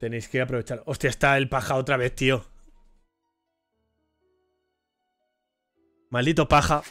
Tenéis que aprovechar. Hostia, está el paja otra vez, tío. Maldito paja.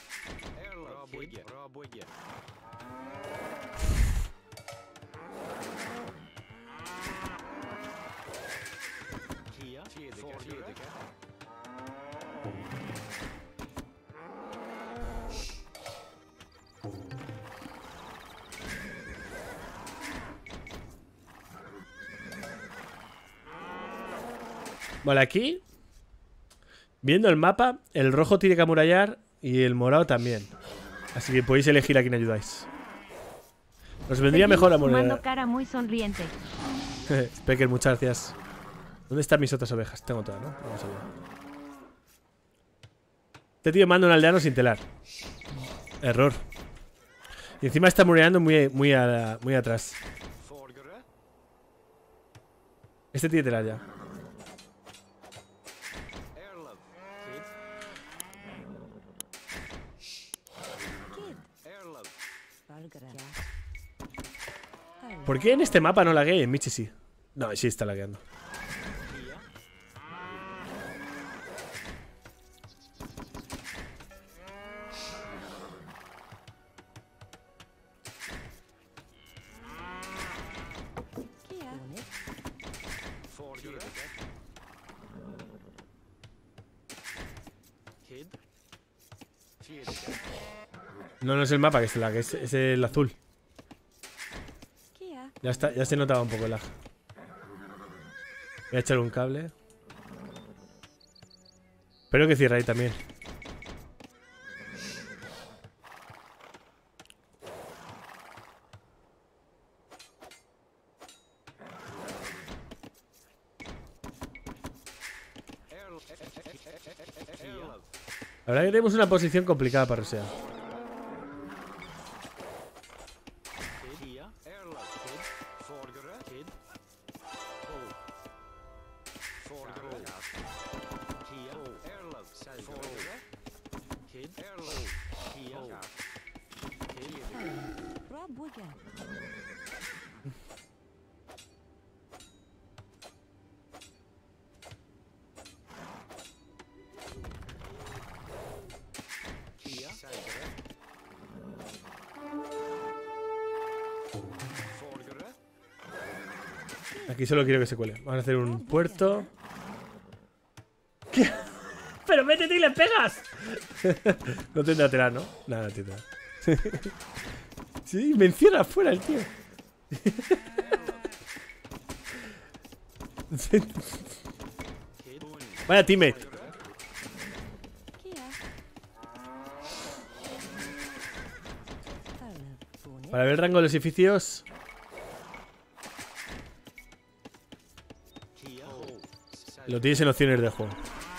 Vale, aquí, viendo el mapa, el rojo tiene que amurallar y el morado también. Así que podéis elegir a quién ayudáis. Nos vendría mejor amurallar. Cara muy sonriente. Specker, muchas gracias. ¿Dónde están mis otras ovejas? Tengo todas, ¿no? Vamos a ver. Este tío manda un aldeano sin telar. Error. Y encima está amurallando muy atrás. Este tiene telar ya. ¿Por qué en este mapa no laguea y en Michi sí? No, sí está lagueando. No, no es el mapa que se lag, es el azul. Ya está, ya se notaba un poco el lag. Voy a echar un cable. Espero que cierre ahí también. La verdad que tenemos una posición complicada para rusear. Aquí solo quiero que se cuele. Vamos a hacer un puerto. ¿Qué? ¡Pero métete y le pegas! No tendrá telar, ¿no? Nada, no tendrá. Sí, me encierra afuera el tío. Vaya teammate. Para ver el rango de los edificios. Lo tienes en opciones de juego.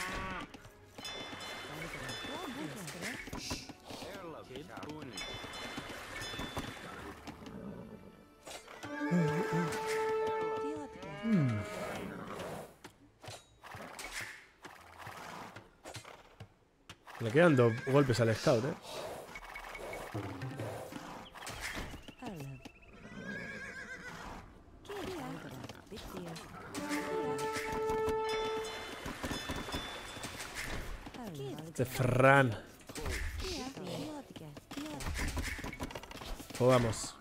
Le quedan 2 golpes al scout, ¿eh? Este Fran. Pues vamos.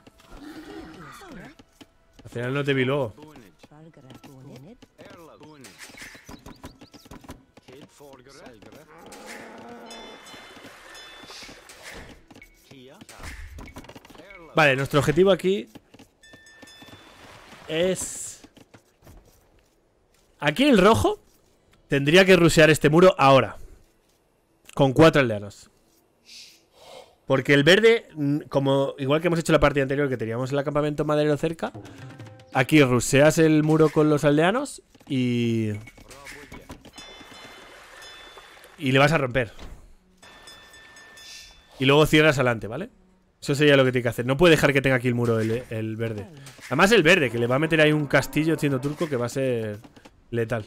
Al final no te vi luego. Vale, nuestro objetivo aquí es... Aquí el rojo tendría que rushear este muro ahora. Con 4 aldeanos. Porque el verde, como igual que hemos hecho la partida anterior, que teníamos el campamento maderero cerca, aquí rusheas el muro con los aldeanos y le vas a romper. Y luego cierras adelante, ¿vale? Eso sería lo que tiene que hacer. No puede dejar que tenga aquí el muro el verde. Además el verde, que le va a meter ahí un castillo siendo turco que va a ser letal.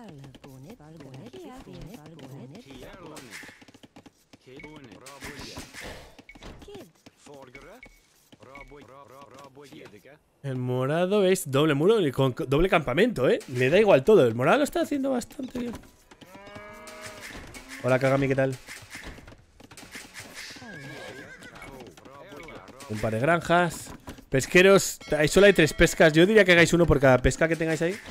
El morado veis doble muro y con doble campamento, ¿eh? Le da igual todo. El morado lo está haciendo bastante bien. Hola, Kagami, ¿qué tal? Un par de granjas. Pesqueros, solo hay 3 pescas. Yo diría que hagáis uno por cada pesca que tengáis ahí.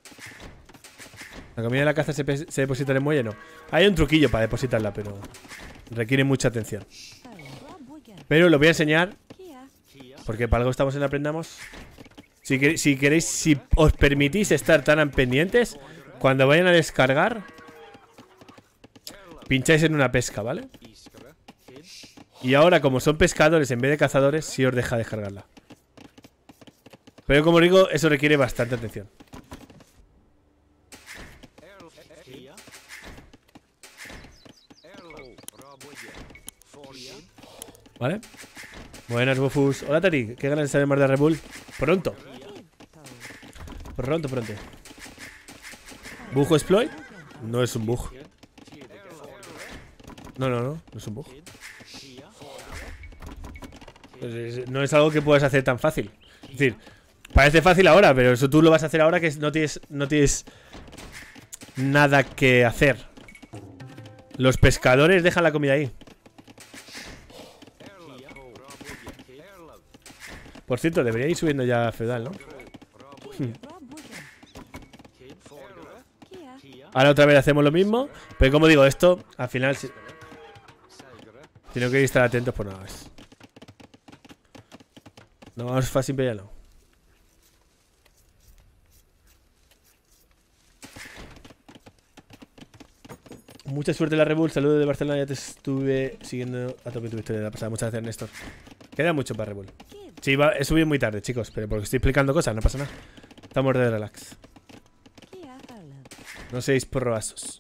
La comida de la caza se deposita en el muelle, no. Hay un truquillo para depositarla, pero requiere mucha atención. Pero lo voy a enseñar, porque para algo estamos en Aprendamos. Si queréis, si os permitís estar tan pendientes, cuando vayan a descargar, pincháis en una pesca, ¿vale? Y ahora, como son pescadores en vez de cazadores, sí os deja descargarla. Pero como digo, eso requiere bastante atención. ¿Vale? Buenas, Bofus. Hola, Tari. ¿Qué ganas de saber más de Red Bull? Pronto. Pronto. ¿Bug exploit? No es un bug. No es un bug. Pues no es algo que puedas hacer tan fácil. Es decir, parece fácil ahora, pero eso tú lo vas a hacer ahora que no tienes nada que hacer. Los pescadores dejan la comida ahí. Por cierto, debería ir subiendo ya a Feudal, ¿no? Ahora otra vez hacemos lo mismo. Pero como digo, esto al final tengo que estar atentos por nada más. No vamos fácil, pero ya no. Mucha suerte en la Red Bull. Saludos de Barcelona. Ya te estuve siguiendo a tope tu historia de la pasada. Muchas gracias, Néstor. Queda mucho para Red Bull. Sí, he subido muy tarde, chicos, pero porque estoy explicando cosas, no pasa nada. Estamos de relax. No seáis porroasos.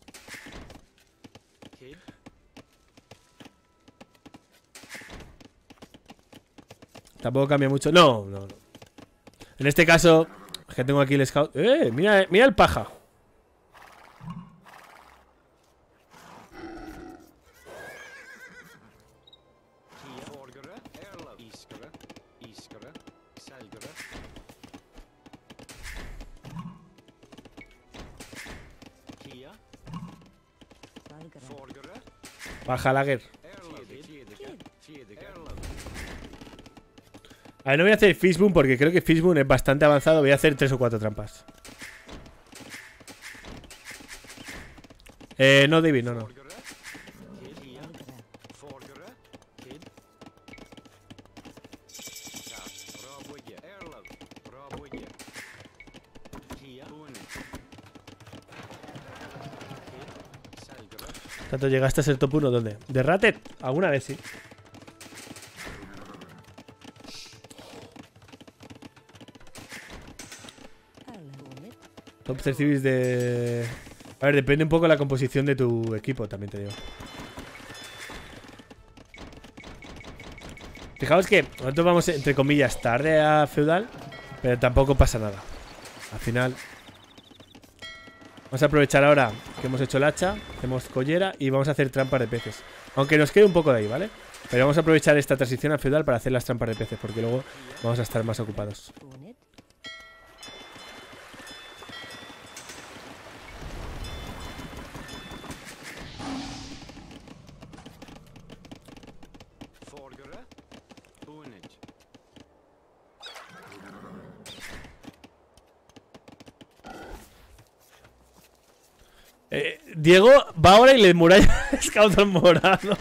Tampoco cambia mucho. No. En este caso, es que tengo aquí el scout. Mira el paja. Baja Lager. A ver, no voy a hacer Fishbone porque creo que Fishbone es bastante avanzado. Voy a hacer 3 o 4 trampas. No, David, no. ¿Tanto llegaste a ser top 1? ¿Dónde? ¿De Rated? Alguna vez sí. Top 3 civis de... A ver, depende un poco de la composición de tu equipo, también te digo. Fijaos que nosotros vamos, entre comillas, tarde a Feudal, pero tampoco pasa nada. Al final... Vamos a aprovechar ahora que hemos hecho el hacha, hacemos collera y vamos a hacer trampas de peces. Aunque nos quede un poco de ahí, ¿vale? Pero vamos a aprovechar esta transición a Feudal para hacer las trampas de peces, porque luego vamos a estar más ocupados. Diego va ahora y le muralla scout al morado.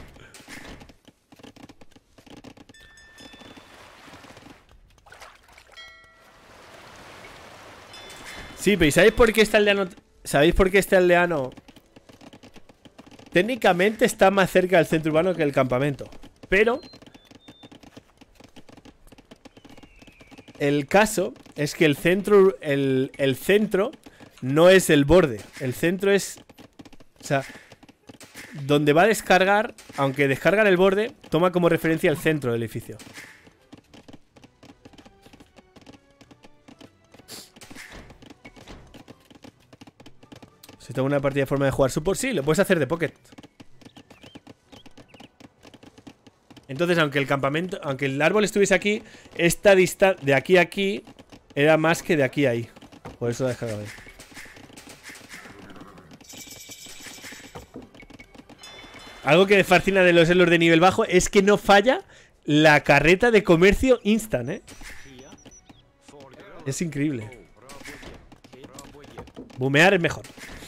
Sí, pero ¿sabéis por qué este aldeano? ¿Sabéis por qué este aldeano técnicamente está más cerca del centro urbano que el campamento? Pero el caso es que el centro no es el borde. El centro es... O sea, donde va a descargar, aunque descarga en el borde, toma como referencia el centro del edificio. Si tengo una partida de forma de jugar support, sí, lo puedes hacer de pocket. Entonces, aunque el campamento, aunque el árbol estuviese aquí, esta distancia de aquí a aquí era más que de aquí a ahí. Por eso lo he dejado ahí. Algo que me fascina de los elos de nivel bajo es que no falla la carreta de comercio instant, ¿eh? Es increíble. Bumear es mejor.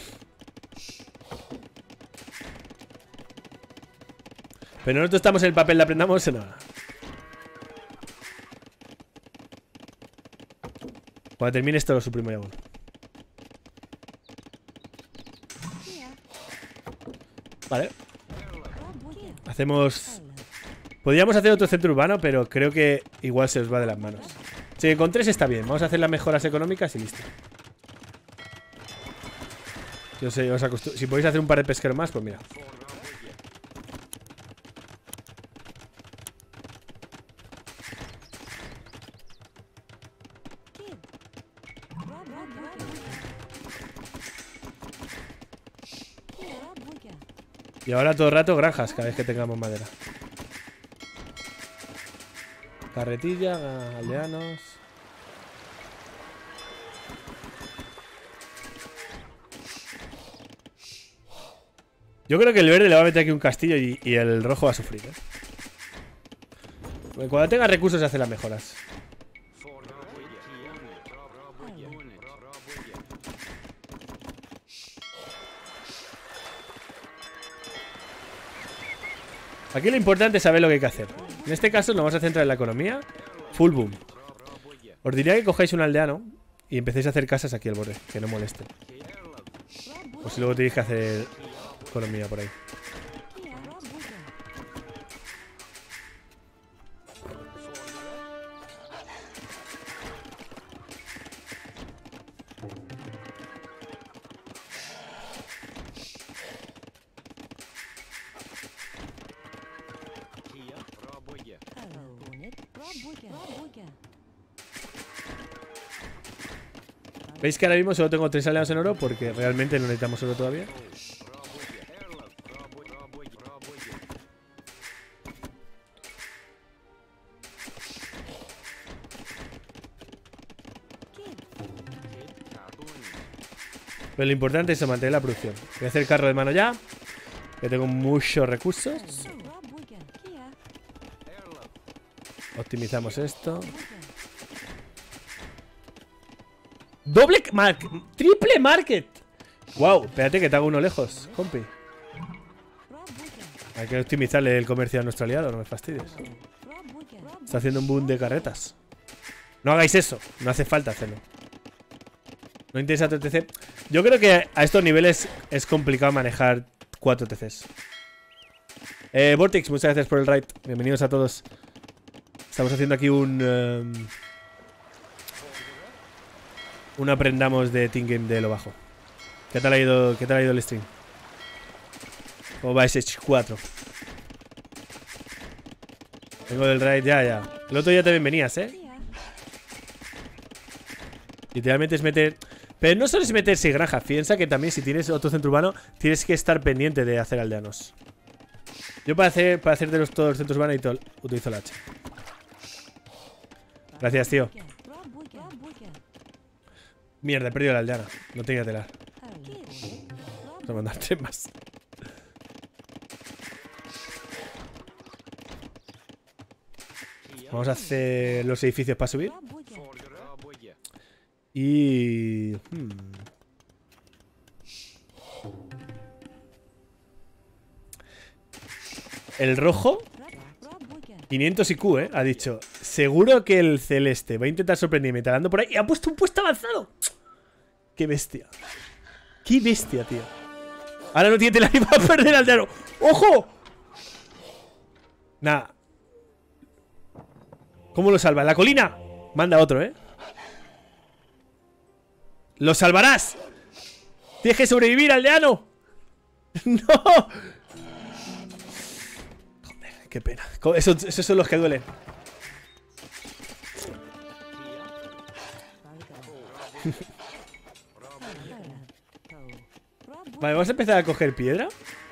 Pero nosotros estamos en el papel de aprendamos en nada. Cuando termine esto lo suprimo ya. Bueno. Vale. Hacemos... Podríamos hacer otro centro urbano, pero creo que igual se os va de las manos. Sí, con 3 está bien. Vamos a hacer las mejoras económicas y listo. Yo sé, si podéis hacer un par de pesqueros más, pues mira. Y ahora todo el rato granjas cada vez que tengamos madera. Carretilla, aldeanos. Yo creo que el verde le va a meter aquí un castillo y el rojo va a sufrir, ¿eh? Cuando tenga recursos se hacen las mejoras. Aquí lo importante es saber lo que hay que hacer. En este caso nos vamos a centrar en la economía. Full boom. Os diría que cojáis un aldeano y empecéis a hacer casas aquí al borde, que no molesten. O si luego tenéis que hacer economía por ahí. ¿Veis que ahora mismo solo tengo 3 aldeanos en oro? Porque realmente no necesitamos oro todavía. Pero lo importante es mantener la producción. Voy a hacer carro de mano ya, que tengo muchos recursos. Optimizamos esto. Triple market. Wow, espérate que te hago uno lejos, compi. Hay que optimizarle el comercio a nuestro aliado, no me fastidies. Está haciendo un boom de carretas. No hagáis eso, no hace falta hacerlo. No interesa tu TC. Yo creo que a estos niveles es complicado manejar 4 TCs. Vortex, muchas gracias por el raid. Bienvenidos a todos. Estamos haciendo aquí un aprendamos de Team Game de lo bajo. ¿Qué tal ha ido el stream? ¿Cómo va ese 4? Vengo del raid, ya. El otro día también venías, ¿eh? Literalmente es meter... Pero no solo es meterse granja. Piensa que también si tienes otro centro urbano tienes que estar pendiente de hacer aldeanos. Yo para hacer de todos los centros urbanos utilizo la H. Gracias, tío. Mierda, he perdido la aldeana. No tenía telar. Vamos a mandar 3 más. Vamos a hacer los edificios para subir. Y... El rojo 500 IQ, ha dicho. Seguro que el celeste va a intentar sorprenderme talando por ahí. Y ha puesto un puesto avanzado. Qué bestia. Qué bestia, tío. Ahora no tiene telar y va a perder al aldeano. ¡Ojo! Nada. ¿Cómo lo salva? ¿En la colina? Manda otro, ¡Lo salvarás! ¡Tienes que sobrevivir, aldeano! ¡No! Joder, qué pena. Esos son los que duelen. Vale, vamos a empezar a coger piedra.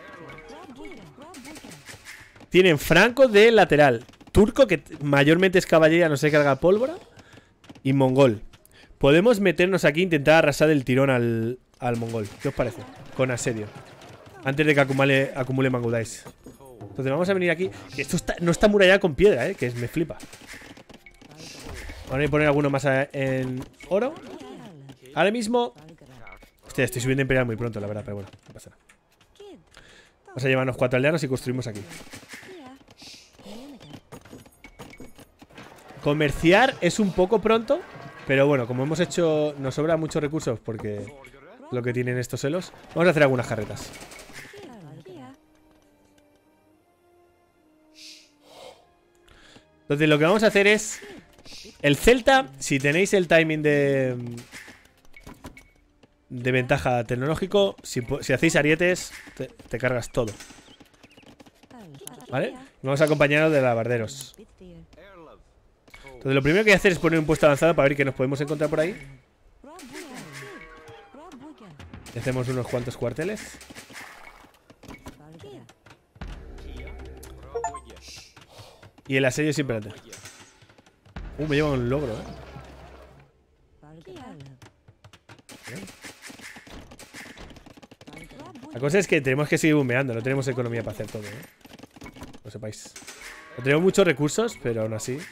Tienen franco de lateral. Turco, que mayormente es caballería, no se carga pólvora. Y mongol. Podemos meternos aquí e intentar arrasar el tirón al mongol. ¿Qué os parece? Con asedio. Antes de que acumule mangudais. Entonces vamos a venir aquí. Que esto no está murallado con piedra, que me flipa. Vamos a poner alguno más en oro. Ahora mismo... Hostia, estoy subiendo imperial muy pronto, la verdad, pero bueno, no pasa nada. Vamos a llevarnos 4 aldeanos y construimos aquí. Comerciar es un poco pronto, pero bueno, como hemos hecho... Nos sobran muchos recursos porque lo que tienen estos celos. Vamos a hacer algunas carretas. Entonces lo que vamos a hacer es... El celta, si tenéis el timing de ventaja tecnológico, si hacéis arietes, te cargas todo. ¿Vale? Y vamos a acompañarnos de alabarderos. Entonces lo primero que hay que hacer es poner un puesto avanzado para ver qué nos podemos encontrar por ahí. Y hacemos unos cuantos cuarteles. Y el asedio simplemente. Me lleva un logro, La cosa es que tenemos que seguir bombeando. No tenemos economía para hacer todo, Lo sepáis. No tenemos muchos recursos, pero aún así.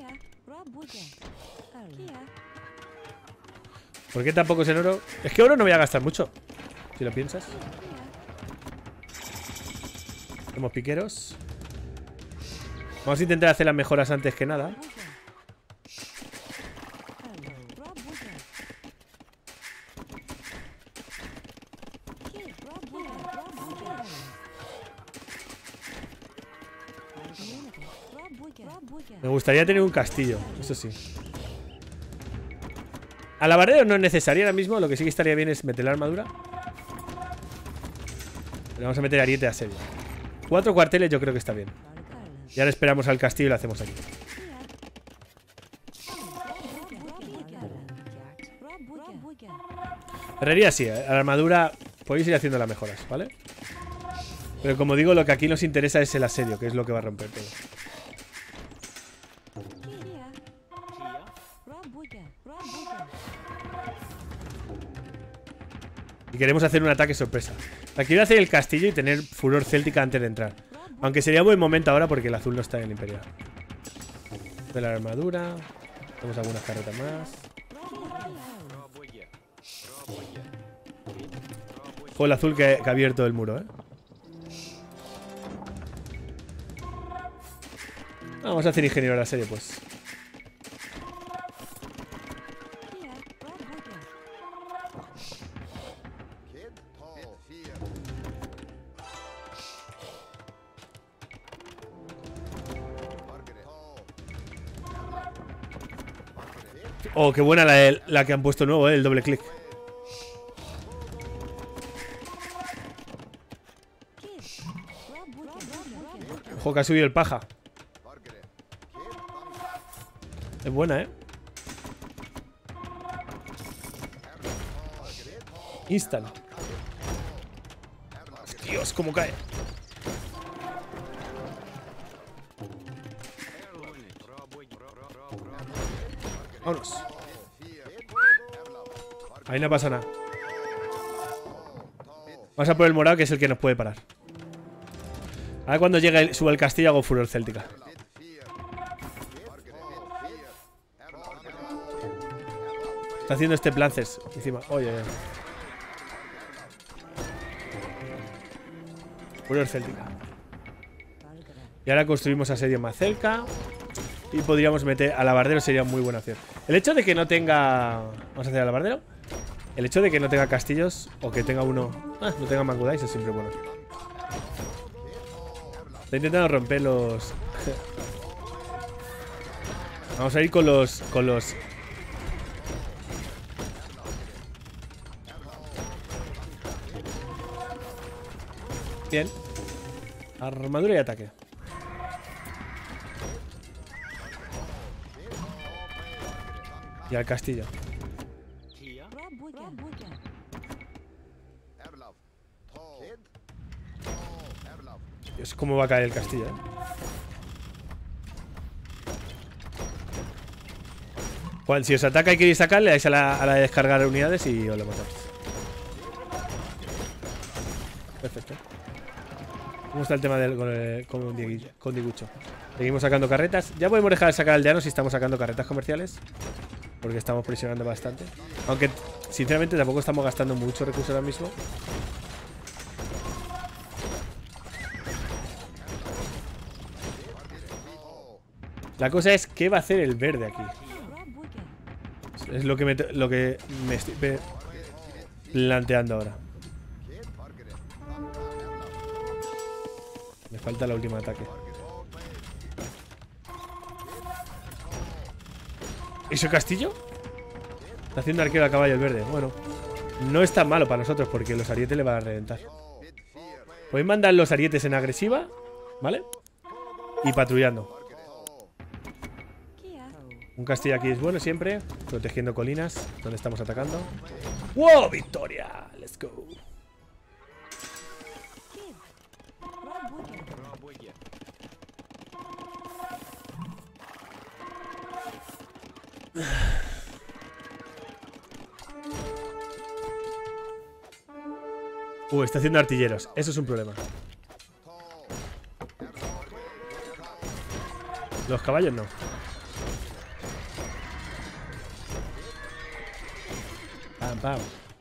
¿Por qué tampoco es en oro? Es que oro no voy a gastar mucho, si lo piensas. Tenemos piqueros. Vamos a intentar hacer las mejoras antes que nada. Me gustaría tener un castillo, eso sí. Alabardero no es necesario ahora mismo. Lo que sí que estaría bien es meter la armadura. Le vamos a meter ariete a asedio. 4 cuarteles yo creo que está bien. Y ahora esperamos al castillo y lo hacemos aquí. Herrería sí, a la armadura podéis ir haciendo las mejoras, ¿vale? Pero como digo, lo que aquí nos interesa es el asedio, que es lo que va a romper todo. Y queremos hacer un ataque sorpresa. Aquí quiero hacer el castillo y tener furor céltica antes de entrar. Aunque sería buen momento ahora porque el azul no está en el imperial. De la armadura. Tenemos algunas carretas más. Fue el azul que ha abierto el muro, Vamos a hacer ingeniero de la serie, pues. Oh, qué buena la que han puesto nuevo, el doble clic. Ojo, que ha subido el paja. Es buena, Instant. Dios, cómo cae. Vámonos. Ahí no pasa nada. Vamos a por el morado, que es el que nos puede parar. Ahora cuando llegue suba el castillo hago furor céltica. Está haciendo este plances encima. Oye, furor céltica. Y ahora construimos asedio más cerca. Y podríamos meter alabardero, sería muy buena opción. El hecho de que no tenga... Vamos a hacer alabardero. El hecho de que no tenga castillos o que tenga uno... no tenga mangudais es siempre bueno. Está intentando romper los... Vamos a ir con los... Bien. Armadura y ataque. Y al castillo. Es como va a caer el castillo, ¿eh? Cuando, si os ataca y queréis sacar, le dais a la de descargar unidades y os lo matáis. Perfecto. ¿Cómo está el tema con Digucho? Seguimos sacando carretas. Ya podemos dejar de sacar aldeanos si estamos sacando carretas comerciales. Porque estamos presionando bastante. Aunque, sinceramente, tampoco estamos gastando mucho recursos ahora mismo. La cosa es, ¿qué va a hacer el verde aquí? Es lo que me estoy planteando ahora. Me falta el último ataque. ¿Ese castillo? Está haciendo arquero a caballo el verde. Bueno, no es tan malo para nosotros porque los arietes le van a reventar. Podéis mandar los arietes en agresiva, ¿vale? Y patrullando. Un castillo aquí es bueno siempre. Protegiendo colinas donde estamos atacando. ¡Wow! ¡Victoria! ¡Let's go! Está haciendo artilleros. Eso es un problema. Los caballos no. Pam, pam.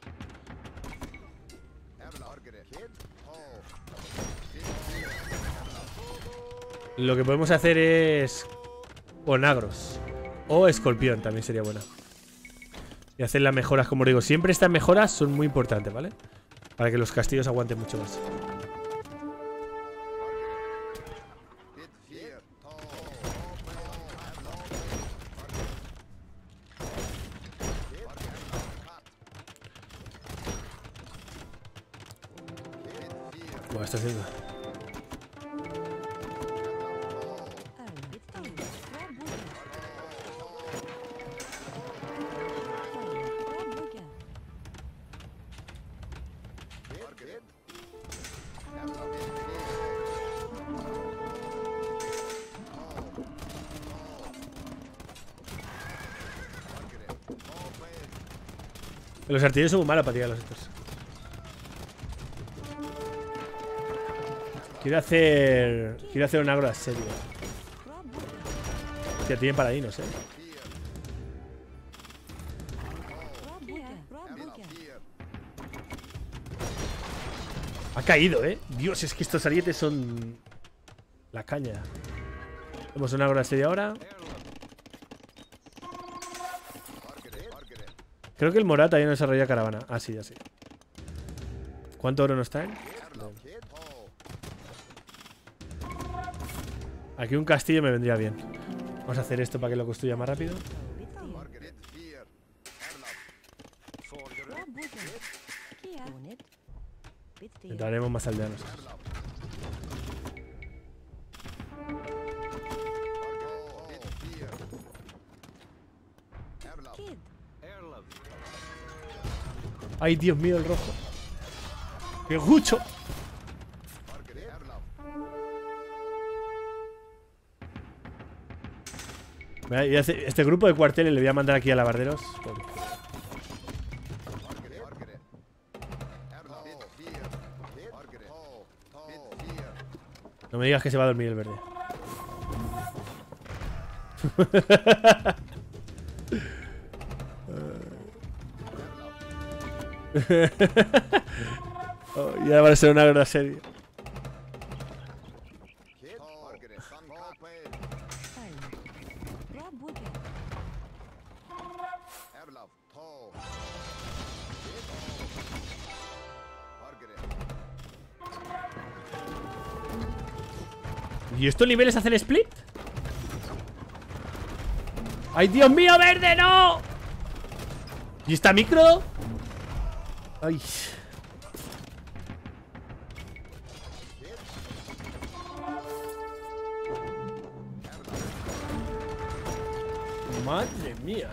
Lo que podemos hacer es onagros. O escorpión también sería buena. Y hacer las mejoras, como os digo. Siempre estas mejoras son muy importantes, ¿vale? Para que los castillos aguanten mucho más. Bueno, está haciendo. Los artilleros son muy malos para tirar los estos. Quiero hacer un agro asedio. Hostia, tienen paladinos, Ha caído, Dios, es que estos arietes son la caña. Tenemos un agro asedio ahora. Creo que el Morat todavía no desarrolla caravana. Ah, sí, ya sí. ¿Cuánto oro nos traen? No. Aquí un castillo me vendría bien. Vamos a hacer esto para que lo construya más rápido. Entraremos más aldeanos. Ay, Dios mío, el rojo. ¡Qué gucho! Este grupo de cuarteles le voy a mandar aquí a lavarderos. No me digas que se va a dormir el verde. Oh, ya va a ser una gran serie. ¿Y estos niveles hacen split? ¡Ay, Dios mío, verde, no! ¿Y esta micro? Ay. Madre mía,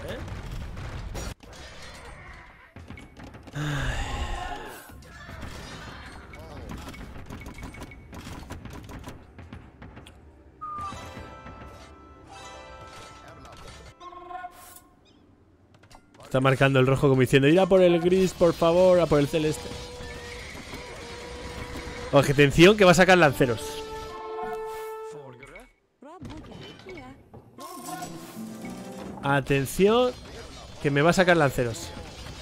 Está marcando el rojo como diciendo: ir a por el gris, por favor, a por el celeste. Oye, atención, que va a sacar lanceros. Atención, que me va a sacar lanceros.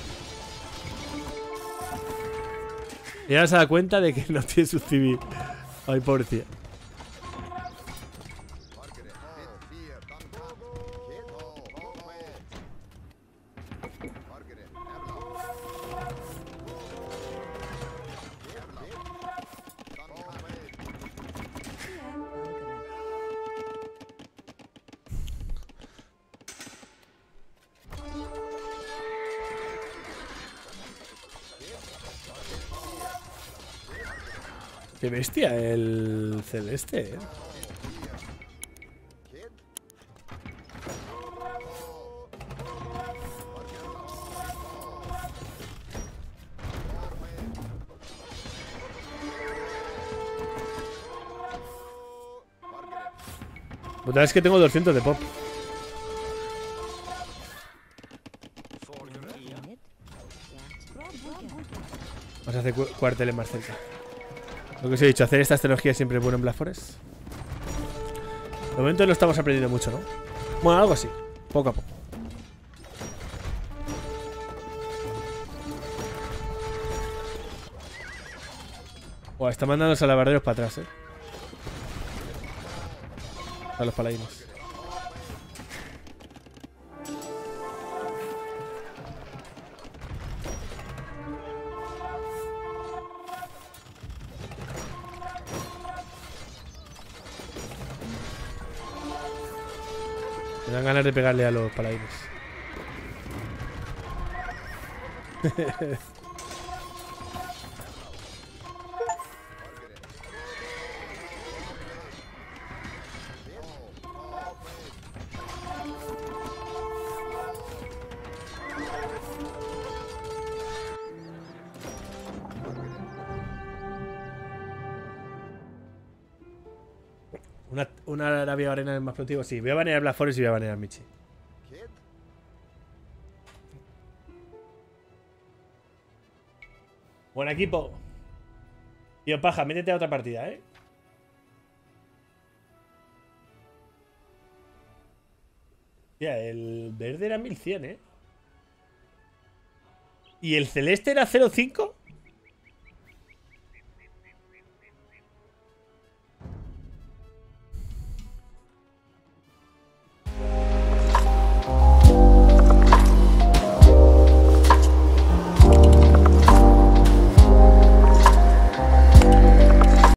Y ahora se da cuenta de que no tiene su civil. Ay, pobrecilla. Qué bestia el celeste, ¿eh? Otra vez que tengo 200 de pop. Vamos a hacer cuarteles más cerca. Lo que os he dicho, hacer estas tecnologías siempre es bueno en Black Forest. De momento no estamos aprendiendo mucho, ¿no? Bueno, algo así, poco a poco. Buah, está mandando los alabarderos para atrás, a los paladinos. Me dan ganas de pegarle a los paladines. Una Arabia Arena es más productivo. Sí, voy a banear Black Forest y voy a banear Michi. Buen equipo. Tío, paja, métete a otra partida, ¿eh? Tía, el verde era 1100, ¿eh? ¿Y el celeste era 0,5?